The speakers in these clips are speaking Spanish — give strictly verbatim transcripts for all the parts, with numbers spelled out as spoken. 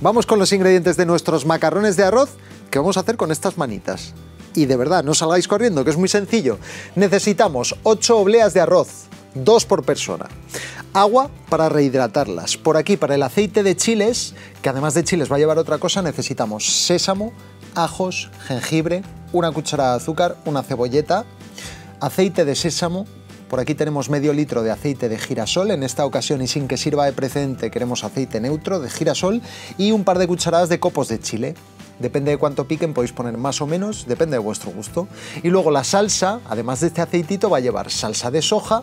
Vamos con los ingredientes de nuestros macarrones de arroz que vamos a hacer con estas manitas. Y de verdad, no salgáis corriendo, que es muy sencillo. Necesitamos ocho obleas de arroz, dos por persona. Agua para rehidratarlas. Por aquí, para el aceite de chiles, que además de chiles va a llevar otra cosa, necesitamos sésamo, ajos, jengibre, una cucharada de azúcar, una cebolleta, aceite de sésamo. Por aquí tenemos medio litro de aceite de girasol, en esta ocasión y sin que sirva de precedente queremos aceite neutro de girasol y un par de cucharadas de copos de chile. Depende de cuánto piquen, podéis poner más o menos, depende de vuestro gusto. Y luego la salsa, además de este aceitito, va a llevar salsa de soja,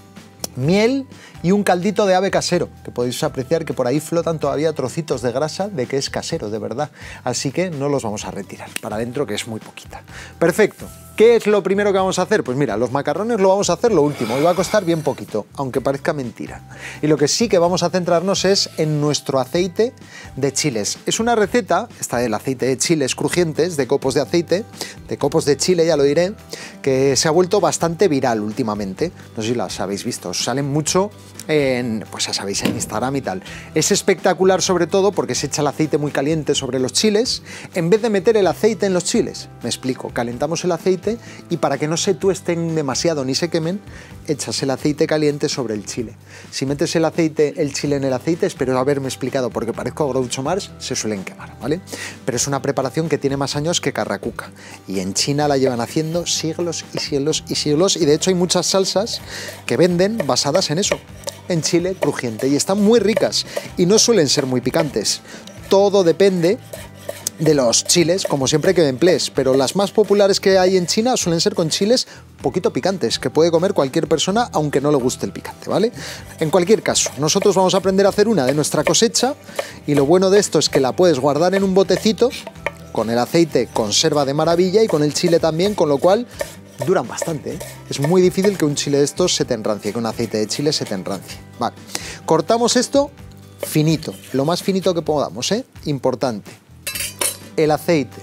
miel y un caldito de ave casero, que podéis apreciar que por ahí flotan todavía trocitos de grasa de que es casero, de verdad. Así que no los vamos a retirar para adentro, que es muy poquita. Perfecto. ¿Qué es lo primero que vamos a hacer? Pues mira, los macarrones lo vamos a hacer lo último y va a costar bien poquito, aunque parezca mentira. Y lo que sí que vamos a centrarnos es en nuestro aceite de chiles. Es una receta, esta del aceite de chiles crujientes, de copos de aceite, de copos de chile, ya lo diré, que se ha vuelto bastante viral últimamente. No sé si las habéis visto, os salen mucho en, pues ya sabéis, en Instagram y tal. Es espectacular sobre todo porque se echa el aceite muy caliente sobre los chiles, en vez de meter el aceite en los chiles. Me explico, calentamos el aceite y para que no se tuesten demasiado ni se quemen, echas el aceite caliente sobre el chile. Si metes el aceite, el chile en el aceite, espero haberme explicado porque parezco Groucho Marx, se suelen quemar, ¿vale? Pero es una preparación que tiene más años que Carracuca y en China la llevan haciendo siglos y siglos y siglos y de hecho hay muchas salsas que venden basadas en eso, en chile crujiente y están muy ricas y no suelen ser muy picantes. Todo depende de los chiles, como siempre que emplees, pero las más populares que hay en China suelen ser con chiles poquito picantes, que puede comer cualquier persona aunque no le guste el picante, ¿vale? En cualquier caso, nosotros vamos a aprender a hacer una de nuestra cosecha y lo bueno de esto es que la puedes guardar en un botecito, con el aceite conserva de maravilla y con el chile también, con lo cual duran bastante, ¿eh? Es muy difícil que un chile de estos se te enrancie, que un aceite de chile se te enrancie. Vale, cortamos esto finito, lo más finito que podamos, ¿eh? Importante. El aceite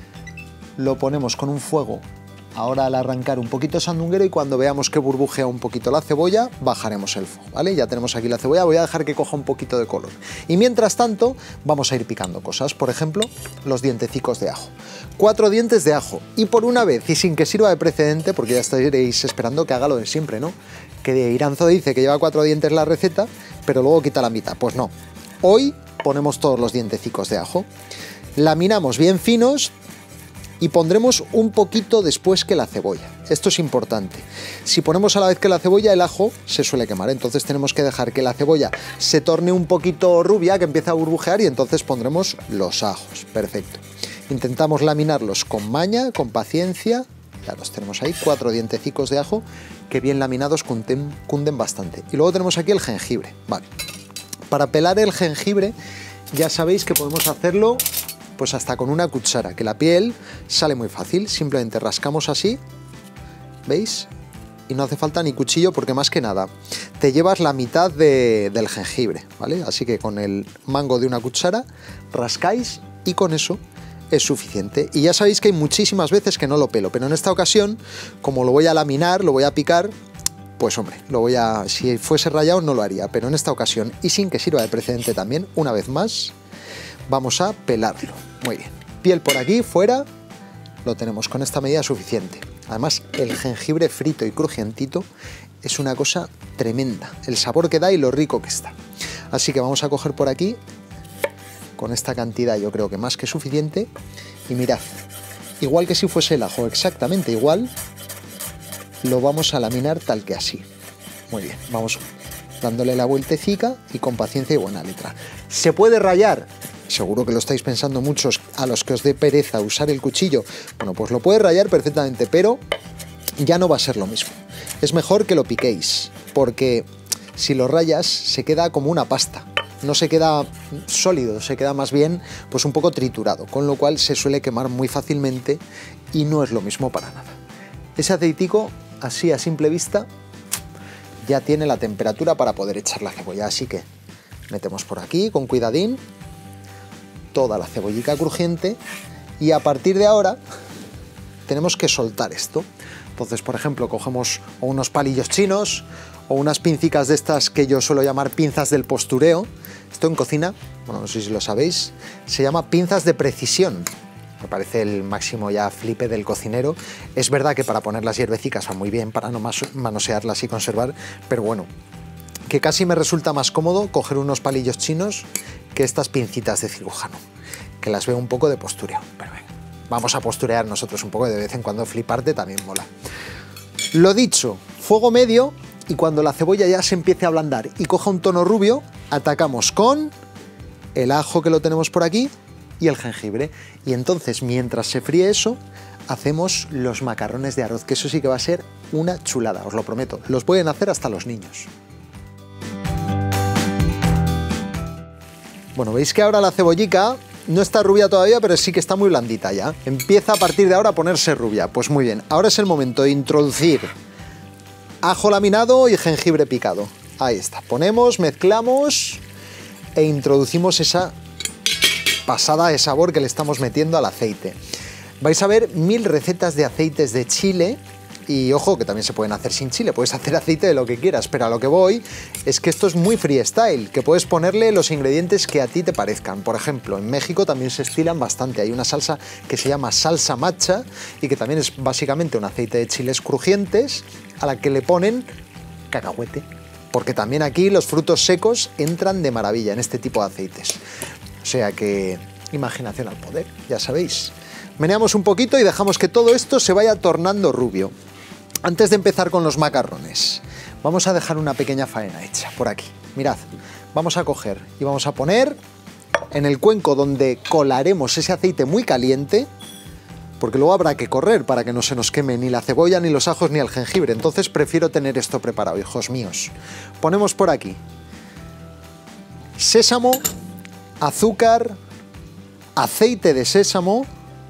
lo ponemos con un fuego, ahora al arrancar un poquito sandunguero y cuando veamos que burbujea un poquito la cebolla, bajaremos el fuego, ¿vale? Ya tenemos aquí la cebolla, voy a dejar que coja un poquito de color. Y mientras tanto, vamos a ir picando cosas, por ejemplo, los dientecicos de ajo. Cuatro dientes de ajo, y por una vez, y sin que sirva de precedente, porque ya estaréis esperando que haga lo de siempre, ¿no? Que Iranzo dice que lleva cuatro dientes la receta, pero luego quita la mitad. Pues no, hoy ponemos todos los dientecicos de ajo. Laminamos bien finos y pondremos un poquito después que la cebolla. Esto es importante. Si ponemos a la vez que la cebolla, el ajo se suele quemar. Entonces tenemos que dejar que la cebolla se torne un poquito rubia, que empiece a burbujear y entonces pondremos los ajos. Perfecto. Intentamos laminarlos con maña, con paciencia. Ya los tenemos ahí, cuatro dientecicos de ajo que bien laminados cunden, cunden bastante. Y luego tenemos aquí el jengibre. Vale. Para pelar el jengibre ya sabéis que podemos hacerlo pues hasta con una cuchara, que la piel sale muy fácil, simplemente rascamos así, ¿veis? Y no hace falta ni cuchillo porque más que nada te llevas la mitad de, del jengibre, ¿vale? Así que con el mango de una cuchara rascáis y con eso es suficiente. Y ya sabéis que hay muchísimas veces que no lo pelo, pero en esta ocasión, como lo voy a laminar, lo voy a picar, pues hombre, lo voy a, si fuese rallado no lo haría, pero en esta ocasión, y sin que sirva de precedente también, una vez más, vamos a pelarlo. Muy bien, piel por aquí, fuera, lo tenemos con esta medida suficiente. Además, el jengibre frito y crujientito es una cosa tremenda, el sabor que da y lo rico que está. Así que vamos a coger por aquí, con esta cantidad yo creo que más que suficiente, y mirad, igual que si fuese el ajo, exactamente igual, lo vamos a laminar tal que así. Muy bien, vamos dándole la vueltecica y con paciencia y buena letra. ¿Se puede rallar? Seguro que lo estáis pensando muchos a los que os dé pereza usar el cuchillo. Bueno, pues lo puede rallar perfectamente, pero ya no va a ser lo mismo. Es mejor que lo piquéis, porque si lo rayas se queda como una pasta. No se queda sólido, se queda más bien pues un poco triturado, con lo cual se suele quemar muy fácilmente y no es lo mismo para nada. Ese aceitico, así a simple vista, ya tiene la temperatura para poder echar la cebolla, así que metemos por aquí con cuidadín toda la cebollica crujiente y a partir de ahora tenemos que soltar esto. Entonces, por ejemplo, cogemos o unos palillos chinos o unas pincicas de estas que yo suelo llamar pinzas del postureo. Esto en cocina bueno, no sé si lo sabéis, se llama pinzas de precisión. Me parece el máximo ya flipe del cocinero. Es verdad que para poner las hierbecicas va muy bien, para no manosearlas y conservar, pero bueno, que casi me resulta más cómodo coger unos palillos chinos que estas pincitas de cirujano, que las veo un poco de postureo. Pero venga, vamos a posturear nosotros un poco, de vez en cuando fliparte también mola. Lo dicho, fuego medio, y cuando la cebolla ya se empiece a ablandar y coja un tono rubio, atacamos con el ajo que lo tenemos por aquí y el jengibre. Y entonces, mientras se fríe eso, hacemos los macarrones de arroz, que eso sí que va a ser una chulada, os lo prometo. Los pueden hacer hasta los niños. Bueno, veis que ahora la cebollica no está rubia todavía, pero sí que está muy blandita ya. Empieza a partir de ahora a ponerse rubia. Pues muy bien, ahora es el momento de introducir ajo laminado y jengibre picado. Ahí está, ponemos, mezclamos e introducimos esa pasada de sabor que le estamos metiendo al aceite. Vais a ver mil recetas de aceites de chile, y ojo que también se pueden hacer sin chile, puedes hacer aceite de lo que quieras, pero a lo que voy es que esto es muy freestyle, que puedes ponerle los ingredientes que a ti te parezcan. Por ejemplo, en México también se estilan bastante, hay una salsa que se llama salsa matcha y que también es básicamente un aceite de chiles crujientes a la que le ponen cacahuete, porque también aquí los frutos secos entran de maravilla en este tipo de aceites. O sea que, imaginación al poder, ya sabéis. Meneamos un poquito y dejamos que todo esto se vaya tornando rubio. Antes de empezar con los macarrones, vamos a dejar una pequeña faena hecha por aquí. Mirad, vamos a coger y vamos a poner en el cuenco donde colaremos ese aceite muy caliente, porque luego habrá que correr para que no se nos queme ni la cebolla, ni los ajos, ni el jengibre. Entonces prefiero tener esto preparado, hijos míos. Ponemos por aquí sésamo, azúcar, aceite de sésamo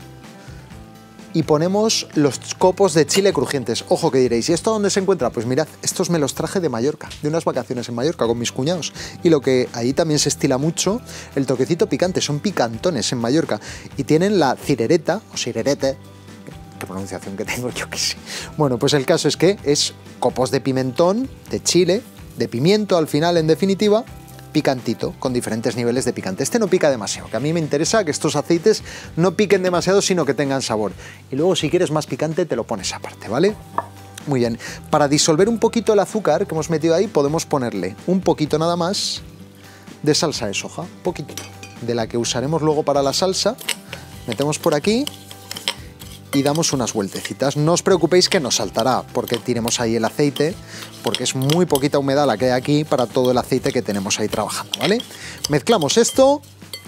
y ponemos los copos de chile crujientes. Ojo que diréis, ¿y esto dónde se encuentra? Pues mirad, estos me los traje de Mallorca, de unas vacaciones en Mallorca con mis cuñados. Y lo que ahí también se estila mucho, el toquecito picante, son picantones en Mallorca. Y tienen la cirereta, o cirerete, qué pronunciación que tengo, yo qué sé. Bueno, pues el caso es que es copos de pimentón, de chile, de pimiento al final, en definitiva, picantito, con diferentes niveles de picante. Este no pica demasiado, que a mí me interesa que estos aceites no piquen demasiado, sino que tengan sabor. Y luego, si quieres más picante, te lo pones aparte, ¿vale? Muy bien. Para disolver un poquito el azúcar que hemos metido ahí, podemos ponerle un poquito nada más de salsa de soja, un poquito, de la que usaremos luego para la salsa. Metemos por aquí y damos unas vueltecitas. No os preocupéis que nos saltará porque tiremos ahí el aceite, porque es muy poquita humedad la que hay aquí para todo el aceite que tenemos ahí trabajando, ¿vale? Mezclamos esto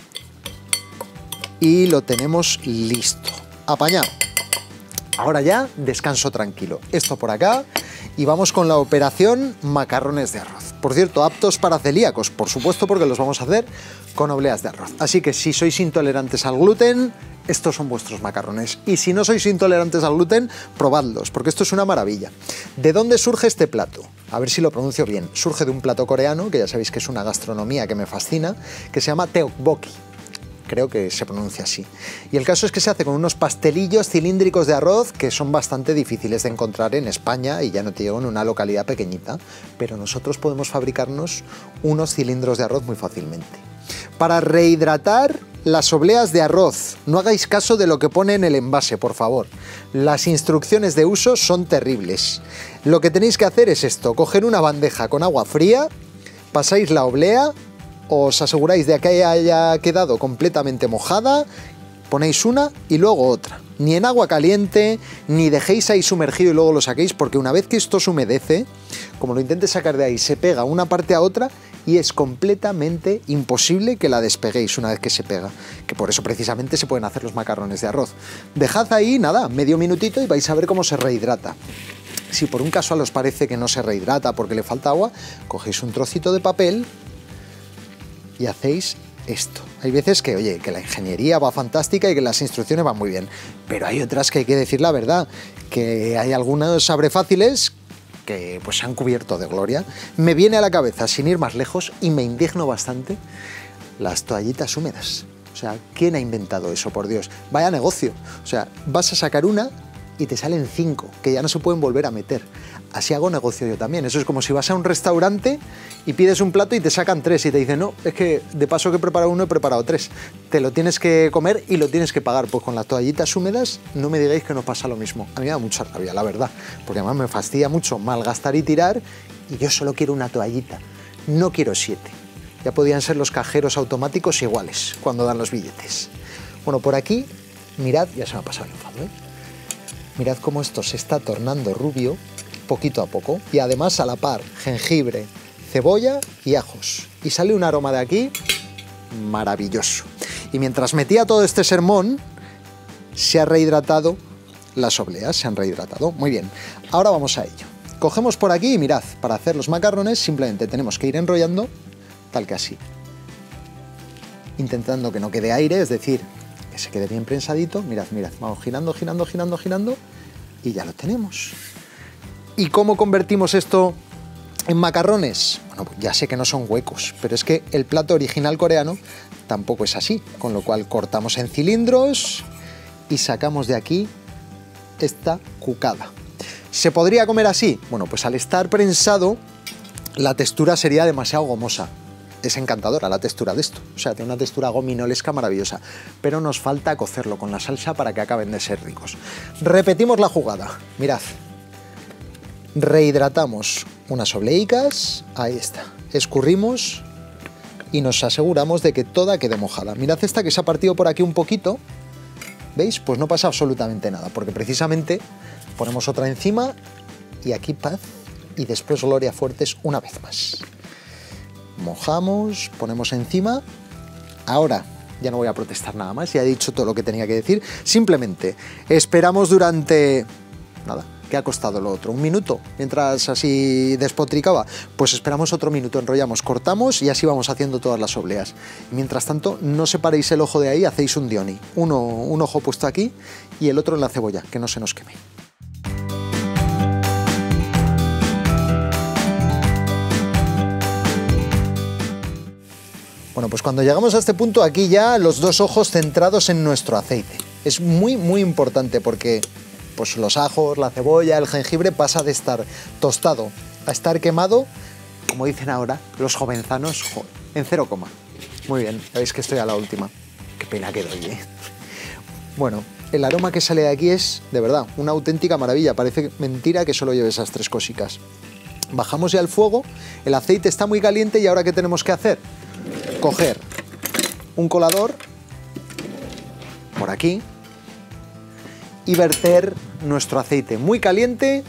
y lo tenemos listo, apañado. Ahora ya descanso tranquilo. Esto por acá y vamos con la operación macarrones de arroz. Por cierto, aptos para celíacos, por supuesto, porque los vamos a hacer con obleas de arroz. Así que si sois intolerantes al gluten, estos son vuestros macarrones. Y si no sois intolerantes al gluten, probadlos, porque esto es una maravilla. ¿De dónde surge este plato? A ver si lo pronuncio bien. Surge de un plato coreano, que ya sabéis que es una gastronomía que me fascina, que se llama tteokbokki. Creo que se pronuncia así. Y el caso es que se hace con unos pastelillos cilíndricos de arroz que son bastante difíciles de encontrar en España, y ya no te digo en una localidad pequeñita, pero nosotros podemos fabricarnos unos cilindros de arroz muy fácilmente. Para rehidratar las obleas de arroz, no hagáis caso de lo que pone en el envase, por favor. Las instrucciones de uso son terribles. Lo que tenéis que hacer es esto: coger una bandeja con agua fría, pasáis la oblea, os aseguráis de que haya quedado completamente mojada, ponéis una y luego otra. Ni en agua caliente, ni dejéis ahí sumergido y luego lo saquéis, porque una vez que esto se humedece, como lo intentes sacar de ahí, se pega una parte a otra y es completamente imposible que la despeguéis una vez que se pega, que por eso precisamente se pueden hacer los macarrones de arroz. Dejad ahí, nada, medio minutito y vais a ver cómo se rehidrata. Si por un casual os parece que no se rehidrata porque le falta agua, cogéis un trocito de papel y hacéis esto. Hay veces que, oye, que la ingeniería va fantástica y que las instrucciones van muy bien, pero hay otras que hay que decir la verdad, que hay algunos abrefáciles que pues se han cubierto de gloria. Me viene a la cabeza, sin ir más lejos, y me indigno bastante, las toallitas húmedas. O sea, ¿quién ha inventado eso, por Dios? Vaya negocio. O sea, vas a sacar una y te salen cinco, que ya no se pueden volver a meter. Así hago negocio yo también. Eso es como si vas a un restaurante y pides un plato y te sacan tres y te dicen, no, es que de paso que he preparado uno he preparado tres. Te lo tienes que comer y lo tienes que pagar. Pues con las toallitas húmedas no me digáis que nos pasa lo mismo. A mí me da mucha rabia, la verdad, porque además me fastidia mucho malgastar y tirar y yo solo quiero una toallita, no quiero siete. Ya podían ser los cajeros automáticos iguales cuando dan los billetes. Bueno, por aquí, mirad, ya se me ha pasado el enfado, ¿eh? Mirad cómo esto se está tornando rubio poquito a poco y además a la par jengibre, cebolla y ajos. Y sale un aroma de aquí maravilloso. Y mientras metía todo este sermón, se ha rehidratado las obleas, se han rehidratado. Muy bien, ahora vamos a ello. Cogemos por aquí y mirad, para hacer los macarrones simplemente tenemos que ir enrollando tal que así. Intentando que no quede aire, es decir, que se quede bien prensadito. Mirad, mirad, vamos girando, girando, girando, girando y ya lo tenemos. ¿Y cómo convertimos esto en macarrones? Bueno, pues ya sé que no son huecos, pero es que el plato original coreano tampoco es así, con lo cual cortamos en cilindros y sacamos de aquí esta cucada. ¿Se podría comer así? Bueno, pues al estar prensado, la textura sería demasiado gomosa. Es encantadora la textura de esto, o sea, tiene una textura gominolesca maravillosa, pero nos falta cocerlo con la salsa para que acaben de ser ricos. Repetimos la jugada, mirad. Rehidratamos unas obleicas, ahí está, escurrimos y nos aseguramos de que toda quede mojada. Mirad esta que se ha partido por aquí un poquito, ¿veis? Pues no pasa absolutamente nada, porque precisamente ponemos otra encima y aquí paz y después gloria fuertes una vez más. Mojamos, ponemos encima, ahora ya no voy a protestar nada más, ya he dicho todo lo que tenía que decir, simplemente esperamos durante, nada, ¿qué ha costado lo otro? ¿Un minuto? Mientras así despotricaba, pues esperamos otro minuto, enrollamos, cortamos y así vamos haciendo todas las obleas. Mientras tanto, no separéis el ojo de ahí, hacéis un dioni, uno, un ojo puesto aquí y el otro en la cebolla, que no se nos queme. Bueno, pues cuando llegamos a este punto, aquí ya los dos ojos centrados en nuestro aceite. Es muy, muy importante porque pues, los ajos, la cebolla, el jengibre pasa de estar tostado a estar quemado, como dicen ahora los jovenzanos, jo, en cero coma. Muy bien, veis que estoy a la última. Qué pena que doy, ¿eh? Bueno, el aroma que sale de aquí es, de verdad, una auténtica maravilla. Parece mentira que solo lleve esas tres cositas. Bajamos ya el fuego, el aceite está muy caliente y ahora ¿qué tenemos que hacer? Coger un colador por aquí y verter nuestro aceite muy caliente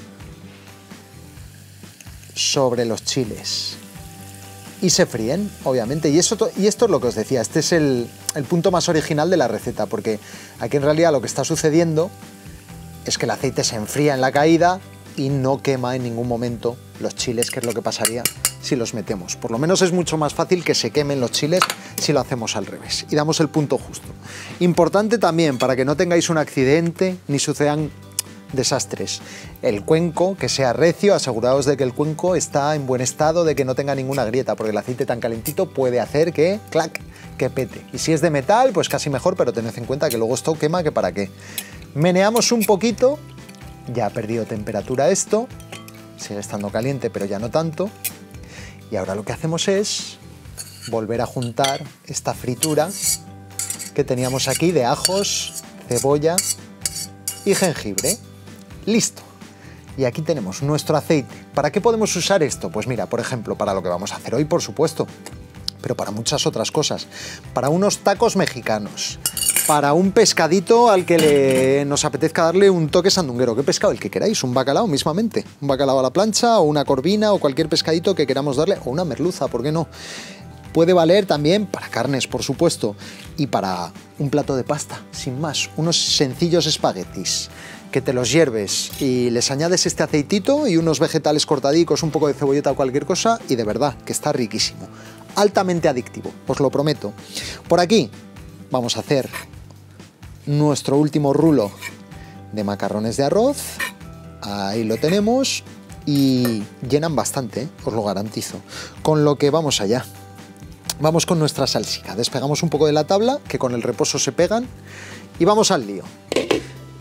sobre los chiles y se fríen, obviamente. Y, eso, y esto es lo que os decía, este es el, el punto más original de la receta, porque aquí en realidad lo que está sucediendo es que el aceite se enfría en la caída y no quema en ningún momento los chiles, que es lo que pasaría si los metemos. Por lo menos es mucho más fácil que se quemen los chiles si lo hacemos al revés y damos el punto justo. Importante también, para que no tengáis un accidente ni sucedan desastres, el cuenco que sea recio, aseguraos de que el cuenco está en buen estado, de que no tenga ninguna grieta, porque el aceite tan calentito puede hacer que, clac, que pete. Y si es de metal, pues casi mejor, pero tened en cuenta que luego esto quema, que para qué. Meneamos un poquito, ya ha perdido temperatura esto, sigue estando caliente, pero ya no tanto. Y ahora lo que hacemos es volver a juntar esta fritura que teníamos aquí de ajos, cebolla y jengibre. Listo. Y aquí tenemos nuestro aceite. ¿Para qué podemos usar esto? Pues mira, por ejemplo, para lo que vamos a hacer hoy, por supuesto, pero para muchas otras cosas. Para unos tacos mexicanos, para un pescadito al que le, nos apetezca darle un toque sandunguero. ¿Qué pescado? El que queráis, un bacalao mismamente. Un bacalao a la plancha o una corvina o cualquier pescadito que queramos darle, o una merluza, ¿por qué no? Puede valer también para carnes, por supuesto, y para un plato de pasta, sin más. Unos sencillos espaguetis que te los hierves y les añades este aceitito y unos vegetales cortadicos, un poco de cebolleta o cualquier cosa, y de verdad que está riquísimo. Altamente adictivo, os lo prometo. Por aquí vamos a hacer nuestro último rulo de macarrones de arroz. Ahí lo tenemos y llenan bastante, ¿eh? Os lo garantizo. Con lo que vamos allá. Vamos con nuestra salsica. Despegamos un poco de la tabla, que con el reposo se pegan, y vamos al lío.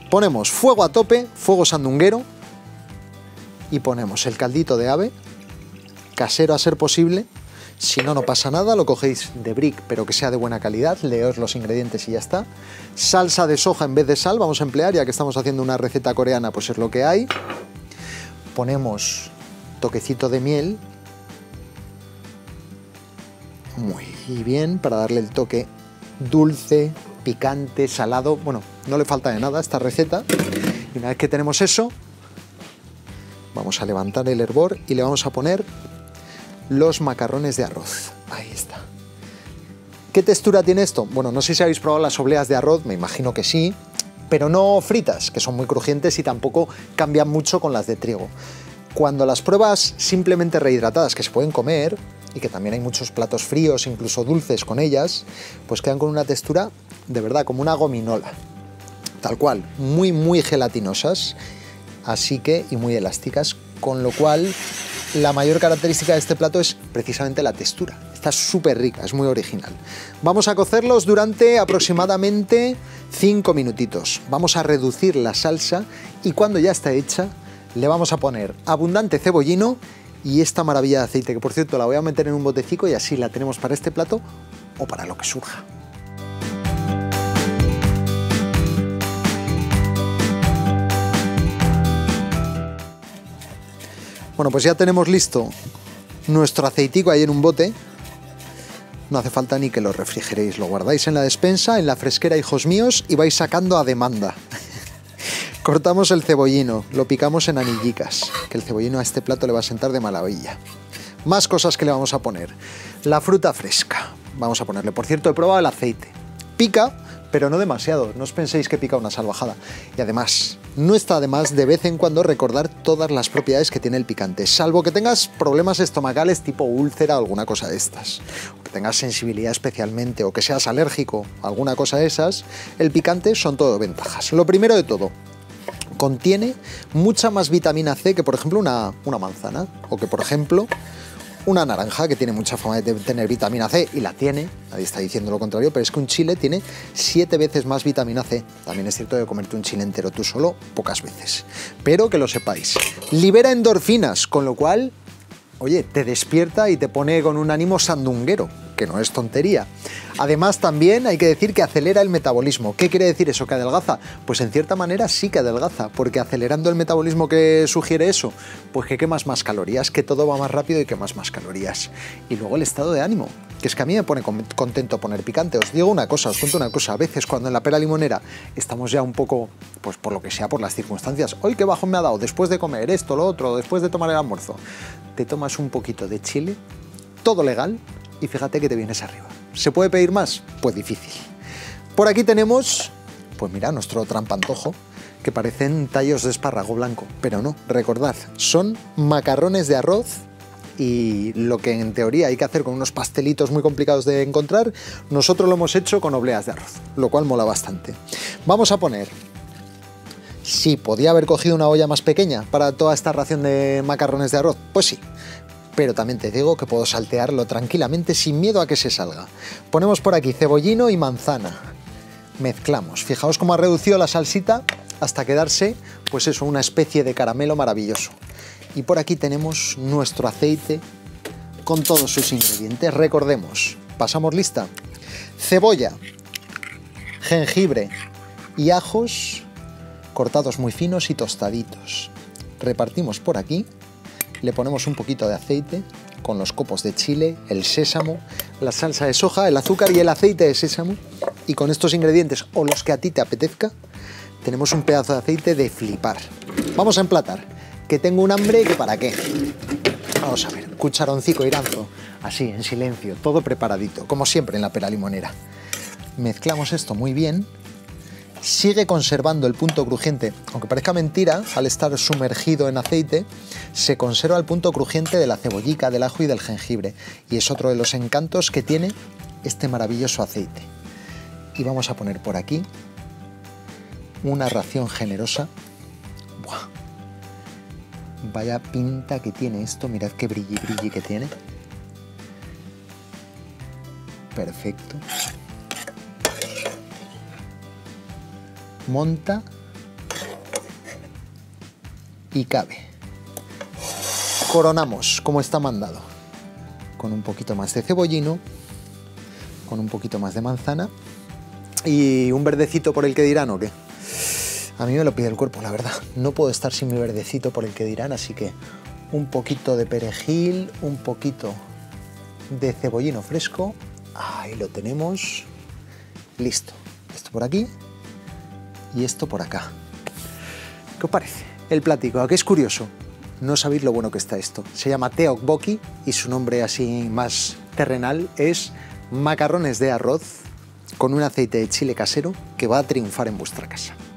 Ponemos fuego a tope, fuego sandunguero, y ponemos el caldito de ave, casero a ser posible. Si no, no pasa nada, lo cogéis de brick, pero que sea de buena calidad, leos los ingredientes y ya está. Salsa de soja en vez de sal vamos a emplear, ya que estamos haciendo una receta coreana, pues es lo que hay. Ponemos toquecito de miel, muy bien, para darle el toque dulce, picante, salado. Bueno, no le falta de nada a esta receta. Y una vez que tenemos eso, vamos a levantar el hervor y le vamos a poner los macarrones de arroz. Ahí está. ¿Qué textura tiene esto? Bueno, no sé si habéis probado las obleas de arroz, me imagino que sí, pero no fritas, que son muy crujientes y tampoco cambian mucho con las de trigo. Cuando las pruebas simplemente rehidratadas, que se pueden comer, y que también hay muchos platos fríos, incluso dulces con ellas, pues quedan con una textura, de verdad, como una gominola. Tal cual, muy, muy gelatinosas, así que, y muy elásticas, con lo cual la mayor característica de este plato es precisamente la textura. Está súper rica, es muy original. Vamos a cocerlos durante aproximadamente cinco minutitos. Vamos a reducir la salsa y cuando ya está hecha le vamos a poner abundante cebollino y esta maravilla de aceite, que por cierto la voy a meter en un botecico y así la tenemos para este plato o para lo que surja. Bueno, pues ya tenemos listo nuestro aceitico ahí en un bote. No hace falta ni que lo refrigeréis, lo guardáis en la despensa, en la fresquera, hijos míos, y vais sacando a demanda. Cortamos el cebollino, lo picamos en anillicas, que el cebollino a este plato le va a sentar de maravilla. Más cosas que le vamos a poner. La fruta fresca, vamos a ponerle. Por cierto, he probado el aceite. Pica, pero no demasiado, no os penséis que pica una salvajada. Y además, no está de más de vez en cuando recordar todas las propiedades que tiene el picante, salvo que tengas problemas estomacales tipo úlcera o alguna cosa de estas, o que tengas sensibilidad especialmente, o que seas alérgico a alguna cosa de esas, el picante son todo ventajas. Lo primero de todo, contiene mucha más vitamina C que, por ejemplo, una, una manzana, o que, por ejemplo, una naranja, que tiene mucha fama de tener vitamina C, y la tiene, nadie está diciendo lo contrario, pero es que un chile tiene siete veces más vitamina C. También es cierto que comerte un chile entero tú solo, pocas veces. Pero que lo sepáis. Libera endorfinas, con lo cual, oye, te despierta y te pone con un ánimo sandunguero, que no es tontería. Además, también hay que decir que acelera el metabolismo. ¿Qué quiere decir eso? ¿Que adelgaza? Pues en cierta manera sí que adelgaza, porque acelerando el metabolismo, que sugiere eso, pues que quemas más calorías, que todo va más rápido y quemas más calorías. Y luego el estado de ánimo, que es que a mí me pone contento poner picante. Os digo una cosa, os cuento una cosa, a veces cuando en la pera limonera estamos ya un poco, pues por lo que sea, por las circunstancias, hoy qué bajón me ha dado, después de comer esto, lo otro, después de tomar el almuerzo, te tomas un poquito de chile, todo legal, y fíjate que te vienes arriba. ¿Se puede pedir más? Pues difícil. Por aquí tenemos, pues mira, nuestro trampantojo, que parecen tallos de espárrago blanco, pero no, recordad, son macarrones de arroz, y lo que en teoría hay que hacer con unos pastelitos muy complicados de encontrar, nosotros lo hemos hecho con obleas de arroz, lo cual mola bastante. Vamos a poner, sí, podía haber cogido una olla más pequeña para toda esta ración de macarrones de arroz, pues sí. Pero también te digo que puedo saltearlo tranquilamente sin miedo a que se salga. Ponemos por aquí cebollino y manzana. Mezclamos. Fijaos cómo ha reducido la salsita hasta quedarse, pues eso, una especie de caramelo maravilloso. Y por aquí tenemos nuestro aceite con todos sus ingredientes. Recordemos, pasamos lista. Cebolla, jengibre y ajos cortados muy finos y tostaditos. Repartimos por aquí. Le ponemos un poquito de aceite con los copos de chile, el sésamo, la salsa de soja, el azúcar y el aceite de sésamo. Y con estos ingredientes, o los que a ti te apetezca, tenemos un pedazo de aceite de flipar. Vamos a emplatar, que tengo un hambre que para qué. Vamos a ver, cucharoncico iranzo, así, en silencio, todo preparadito, como siempre en la pera limonera. Mezclamos esto muy bien. Sigue conservando el punto crujiente, aunque parezca mentira, al estar sumergido en aceite, se conserva el punto crujiente de la cebollica, del ajo y del jengibre, y es otro de los encantos que tiene este maravilloso aceite. Y vamos a poner por aquí una ración generosa. ¡Buah! Vaya pinta que tiene esto, mirad qué brilli brilli que tiene. Perfecto. Monta y cabe. Coronamos como está mandado, con un poquito más de cebollino, con un poquito más de manzana y un verdecito por el que dirán, ¿o qué? A mí me lo pide el cuerpo, la verdad. No puedo estar sin mi verdecito por el que dirán, así que un poquito de perejil, un poquito de cebollino fresco. Ahí lo tenemos. Listo. Esto por aquí y esto por acá. ¿Qué os parece? El platico, ¿a qué es curioso? No sabéis lo bueno que está esto. Se llama tteokbokki y su nombre así más terrenal es macarrones de arroz con un aceite de chile casero que va a triunfar en vuestra casa.